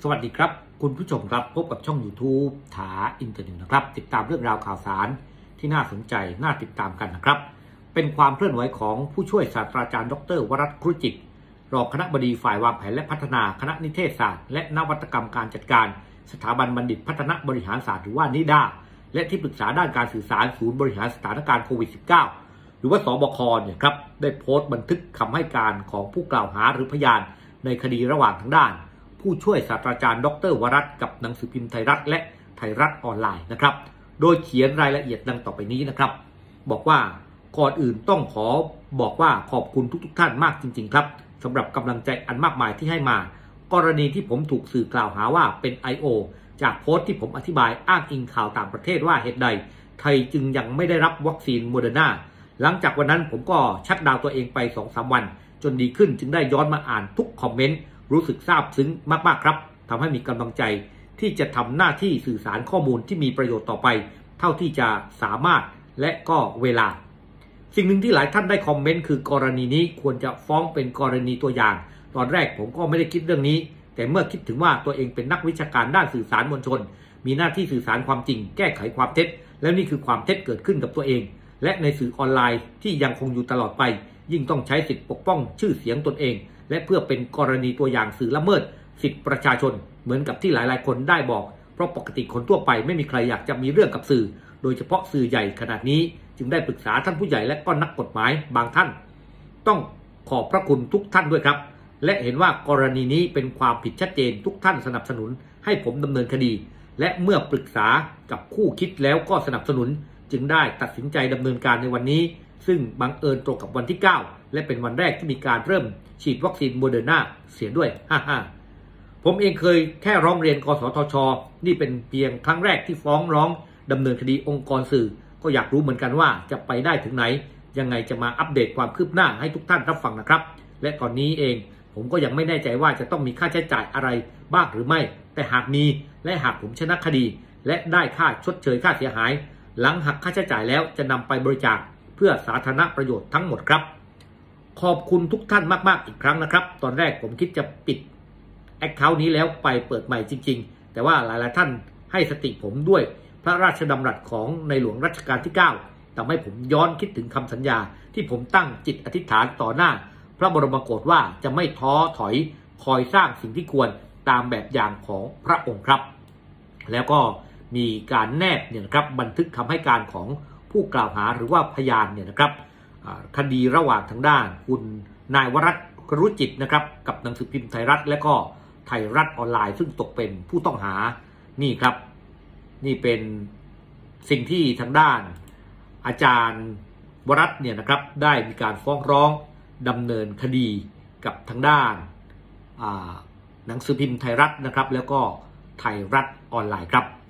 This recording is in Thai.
สวัสดีครับคุณผู้ชมครับพบกับช่อง YouTube ถาอินเตอร์เน็ตนะครับติดตามเรื่องราวข่าวสารที่น่าสนใจน่าติดตามกันนะครับเป็นความเคลื่อนไหวของผู้ช่วยศาสตราจารย์ดร.วรัตน์ ครุจิตรองคณบดีฝ่ายวางแผนและพัฒนาคณะนิเทศศาสตร์และนวัตกรรมการจัดการสถาบันบัณฑิตพัฒนาบริหารศาสตร์หรือว่านิด้าและที่ปรึกษาด้านการสื่อสารศูนย์บริหารสถานการณ์โควิด -19 หรือว่าสบคเนี่ยครับได้โพสต์บันทึกคำให้การของผู้กล่าวหาหรือพยานในคดีระหว่างทางด้านผู้ช่วยศาสตราจารย์ดร.วรัตน์กับหนังสือพิมพ์ไทยรัฐและไทยรัฐออนไลน์นะครับโดยเขียนรายละเอียดดังต่อไปนี้นะครับบอกว่าก่อนอื่นต้องขอบอกว่าขอบคุณทุกท่านมากจริงๆครับสำหรับกำลังใจอันมากมายที่ให้มากรณีที่ผมถูกสื่อกล่าวหาว่าเป็น I.O. จากโพสต์ที่ผมอธิบายอ้างอิงข่าวต่างประเทศว่าเหตุใดไทยจึงยังไม่ได้รับวัคซีนโมเดอร์นาหลังจากวันนั้นผมก็ชัดดาวตัวเองไป 2-3 วันจนดีขึ้นจึงได้ย้อนมาอ่านทุกคอมเมนต์รู้สึกซาบซึ้งมากๆครับทำให้มีกำลังใจที่จะทำหน้าที่สื่อสารข้อมูลที่มีประโยชน์ต่อไปเท่าที่จะสามารถและก็เวลาสิ่งหนึ่งที่หลายท่านได้คอมเมนต์คือกรณีนี้ควรจะฟ้องเป็นกรณีตัวอย่างตอนแรกผมก็ไม่ได้คิดเรื่องนี้แต่เมื่อคิดถึงว่าตัวเองเป็นนักวิชาการด้านสื่อสารมวลชนมีหน้าที่สื่อสารความจริงแก้ไขความเท็จแล้วนี่คือความเท็จเกิดขึ้นกับตัวเองและในสื่อออนไลน์ที่ยังคงอยู่ตลอดไปยิ่งต้องใช้สิทธิปกป้องชื่อเสียงตนเองและเพื่อเป็นกรณีตัวอย่างสื่อละเมิดสิทธิประชาชนเหมือนกับที่หลายๆคนได้บอกเพราะปกติคนทั่วไปไม่มีใครอยากจะมีเรื่องกับสื่อโดยเฉพาะสื่อใหญ่ขนาดนี้จึงได้ปรึกษาท่านผู้ใหญ่และก็นักกฎหมายบางท่านต้องขอบพระคุณทุกท่านด้วยครับและเห็นว่ากรณีนี้เป็นความผิดชัดเจนทุกท่านสนับสนุนให้ผมดำเนินคดีและเมื่อปรึกษากับคู่คิดแล้วก็สนับสนุนจึงได้ตัดสินใจดำเนินการในวันนี้ซึ่งบังเอิญตรงกับวันที่ 9และเป็นวันแรกที่มีการเริ่มฉีดวัคซีนโมเดอร์นาเสียด้วยผมเองเคยแค่ร้องเรียนกสทช.นี่เป็นเพียงครั้งแรกที่ฟ้องร้องดำเนินคดีองค์กรสื่อก็อยากรู้เหมือนกันว่าจะไปได้ถึงไหนยังไงจะมาอัปเดตความคืบหน้าให้ทุกท่านรับฟังนะครับและตอนนี้เองผมก็ยังไม่แน่ใจว่าจะต้องมีค่าใช้จ่ายอะไรบ้างหรือไม่แต่หากมีและหากผมชนะคดีและได้ค่าชดเชยค่าเสียหายหลังหักค่าใช้จ่ายแล้วจะนำไปบริจาคเพื่อสาธารณประโยชน์ทั้งหมดครับขอบคุณทุกท่านมากๆอีกครั้งนะครับตอนแรกผมคิดจะปิดแอคเคาท์นี้แล้วไปเปิดใหม่จริงๆแต่ว่าหลายๆท่านให้สติผมด้วยพระราชดำรัสของในหลวงรัชกาลที่ 9ทำให้ผมย้อนคิดถึงคำสัญญาที่ผมตั้งจิตอธิษฐานต่อหน้าพระบรมโกศว่าจะไม่ท้อถอยคอยสร้างสิ่งที่ควรตามแบบอย่างของพระองค์ครับแล้วก็มีการแนบเนี่ยนะครับบันทึกคำให้การของผู้กล่าวหาหรือว่าพยานเนี่ยนะครับคดีระหว่างทางด้านคุณนายวรัตน์ ครุจิตนะครับกับหนังสือพิมพ์ไทยรัฐและก็ไทยรัฐออนไลน์ซึ่งตกเป็นผู้ต้องหานี่ครับนี่เป็นสิ่งที่ทางด้านอาจารย์วรัตน์เนี่ยนะครับได้มีการฟ้องร้องดำเนินคดีกับทางด้านหนังสือพิมพ์ไทยรัฐนะครับแล้วก็ไทยรัฐออนไลน์ครับ